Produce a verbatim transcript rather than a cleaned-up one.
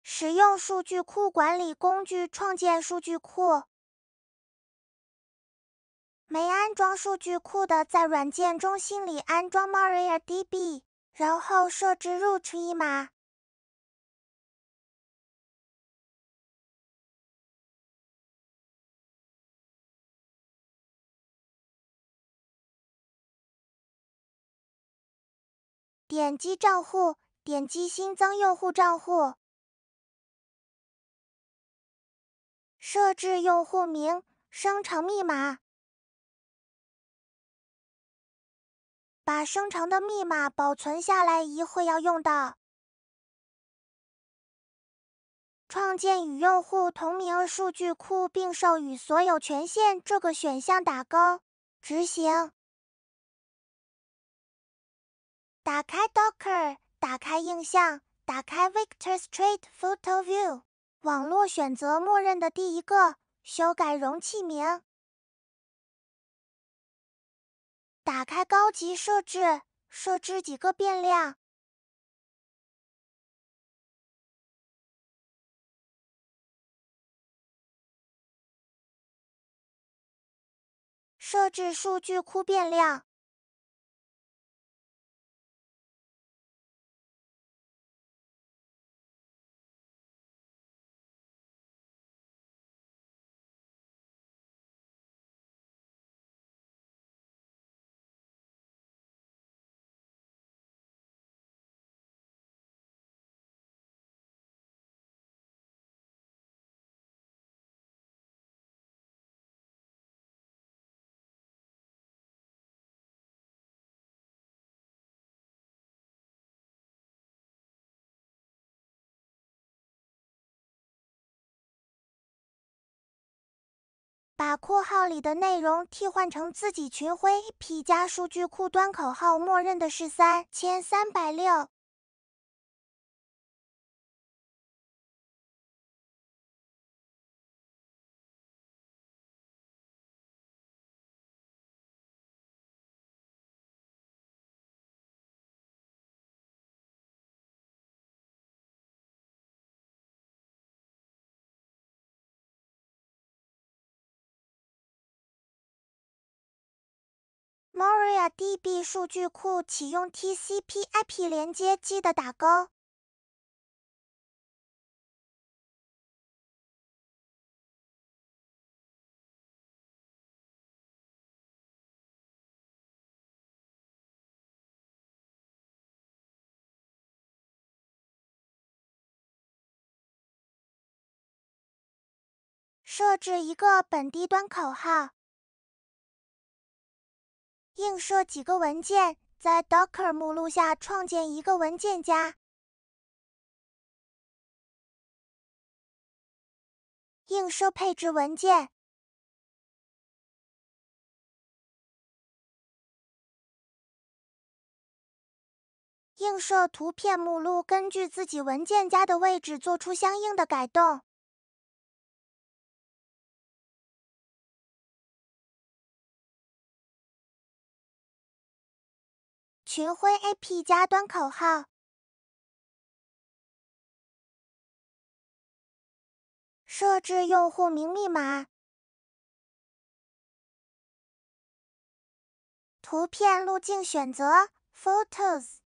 使用数据库管理工具创建数据库。没安装数据库的，在软件中心里安装 MariaDB， 然后设置 root 译码。点击账户，点击新增用户账户。设置用户名，生成密码。把生成的密码保存下来，一会要用到。创建与用户同名数据库并授予所有权限这个选项打勾，执行。打开 Docker， 打开映像，打开 Vector Street Photo View， 网络选择默认的第一个，修改容器名。打开高级设置，设置几个变量。设置数据库变量。把括号里的内容替换成自己群晖 P 加数据库端口号，默认的是三千三百六。MariaDB 数据库启用 T C P I P 连接，记得打勾。设置一个本地端口号。映射几个文件，在 Docker 目录下创建一个文件夹。映射配置文件。映射图片目录，根据自己文件夹的位置做出相应的改动。群晖 A P 加端口号。设置用户名密码。图片路径选择 Photos。